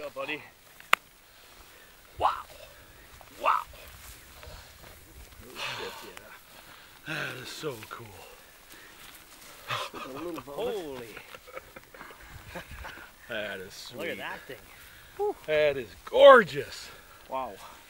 go, buddy. Wow. Wow. Oh, shit, yeah. That is so cool. Holy. That is sweet. Look at that thing. That is gorgeous. Wow.